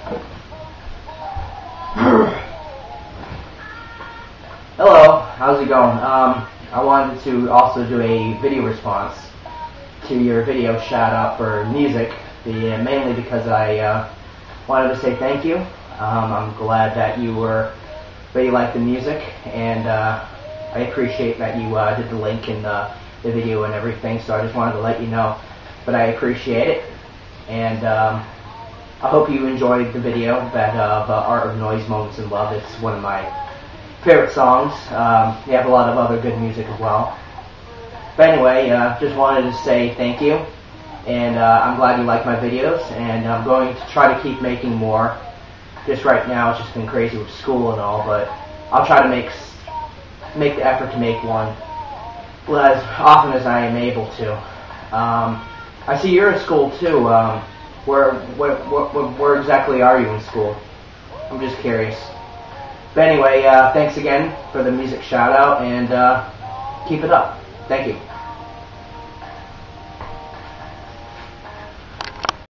Hello, how's it going? I wanted to also do a video response to your video shout out for music, mainly because I wanted to say thank you. I'm glad that you really liked the music, and I appreciate that you did the link in the video and everything, so I just wanted to let you know that I appreciate it, and I hope you enjoyed the video of Art of Noise, Moments in Love. It's one of my favorite songs. They have a lot of other good music as well. But anyway, just wanted to say thank you, and I'm glad you like my videos, and I'm going to try to keep making more. Just right now it's just been crazy with school and all, but I'll try to make the effort to make one as often as I am able to. I see you're in school too. Where exactly are you in school? I'm just curious. But anyway, thanks again for the music shout out, and keep it up. Thank you.